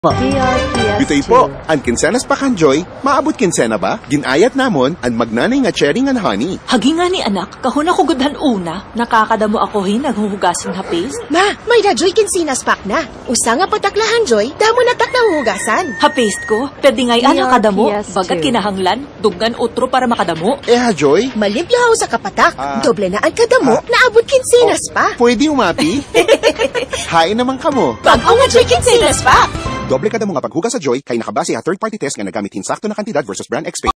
Bitay po, ang kinsenas pa kanjoy, maabot kinsena ba? Ginayat namon, ang magnanay nga cherry nga honey. Hagi nga ni anak, kahon ako gudhan una, nakakadamo ako naghuhugasan ha paste. Ma, may na joy kinsinas pak na. Usa nga pataklahan joy, damo na tak nahugasan. Ha paste ko, pwede nga'y nakadamo, bagat kinahanglan, dugan utro para makadamo. Ha Joy? Malimpyaw sa kapatak, doble na ang kadamo, naabot kinsinas pa. Pwede umapi? Hain naman kamo. Bago nga joy kinsinas pa. Doble kada mo nga paghugas sa Joy, kay nakabase ha third-party test nga nagamit hinsakto na kantidad versus brand X.